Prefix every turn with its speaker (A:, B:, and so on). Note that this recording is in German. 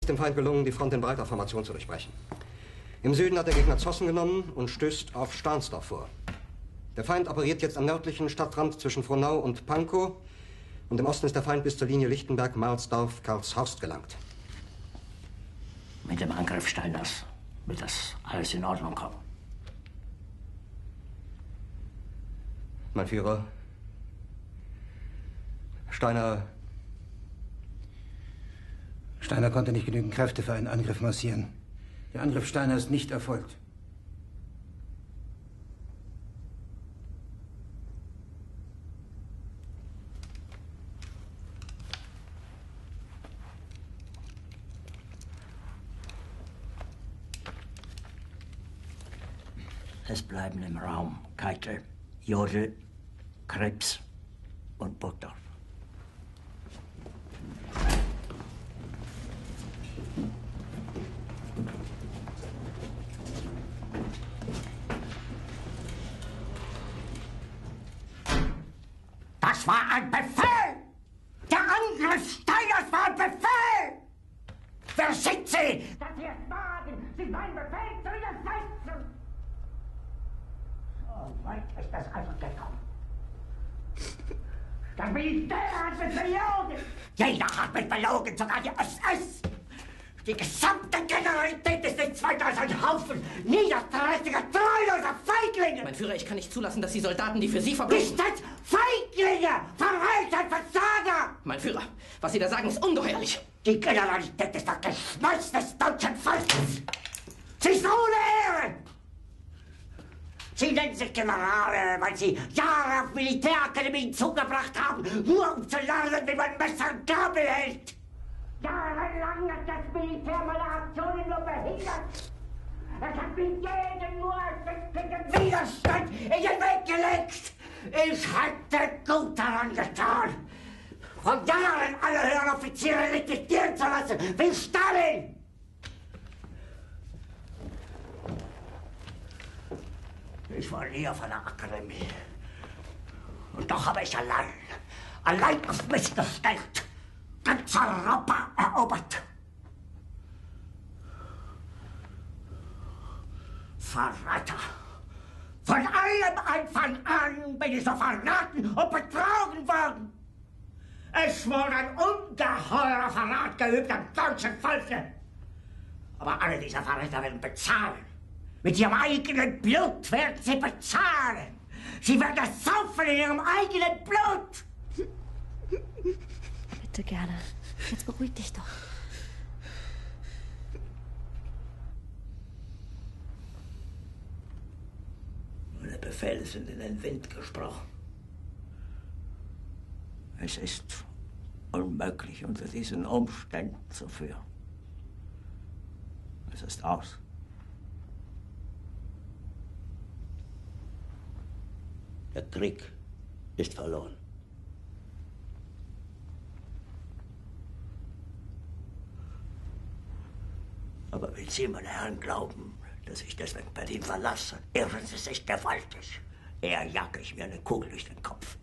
A: Es ist dem Feind gelungen, die Front in breiter Formation zu durchbrechen. Im Süden hat der Gegner Zossen genommen und stößt auf Stahnsdorf vor. Der Feind operiert jetzt am nördlichen Stadtrand zwischen Frohnau und Pankow. Und im Osten ist der Feind bis zur Linie Lichtenberg-Marsdorf-Karlshorst gelangt.
B: Mit dem Angriff Steiners wird das alles in Ordnung kommen.
A: Mein Führer, Steiner konnte nicht genügend Kräfte für einen Angriff massieren. Der Angriff Steiner ist nicht erfolgt.
B: Es bleiben im Raum Keitel, Jodl, Krebs und Burgdorf.
C: Das war ein Befehl! Der Angriff Steiners war ein Befehl! Wer sind Sie, dass Sie es wagen, sich meinen Befehl zu widersetzen? So weit ist das also gekommen. Das Militär hat mich belogen! Jeder hat mich belogen, sogar die SS! Die gesamte Generalität ist nichts weiter als ein Haufen niederträchtiger, treuloser Feiglinge!
D: Mein Führer, ich kann nicht zulassen, dass die Soldaten, die für Sie verbringen...
C: Nicht als Feiglinge! Verreiter, Versager!
D: Mein Führer, was Sie da sagen, ist ungeheuerlich!
C: Die Generalität ist das Geschmeiß des deutschen Volkes! Sie ist ohne Ehre! Sie nennen sich Generale, weil Sie Jahre auf Militärakademien zugebracht haben, nur um zu lernen, wie man Messer und Gabel hält! Jahrelang hat das Militär meine Aktionen nur behindert. Es hat mir jeden nur ersichtlichen Widerstand in den Weg gelegt. Ich hätte gut daran getan, von Jahren alle höheren Offiziere liquidieren zu lassen, wie Stalin. Ich war nie auf einer Akademie. Und doch habe ich allein auf mich gestellt, ganz Europa erobert. Verräter! Von allem Anfang an bin ich so verraten und betrogen worden. Es wurde ein ungeheurer Verrat geübt am deutschen Volke. Aber alle diese Verräter werden bezahlen. Mit ihrem eigenen Blut werden sie bezahlen. Sie werden das saufen in ihrem eigenen Blut.
E: Bitte gerne. Jetzt beruhig dich doch.
B: Meine Befehle sind in den Wind gesprochen. Es ist unmöglich, unter diesen Umständen zu führen. Es ist aus. Der Krieg ist verloren. Aber wenn Sie, meine Herren, glauben, dass ich deswegen Berlin verlasse, irren Sie sich gewaltig. Eher jage ich mir eine Kugel durch den Kopf.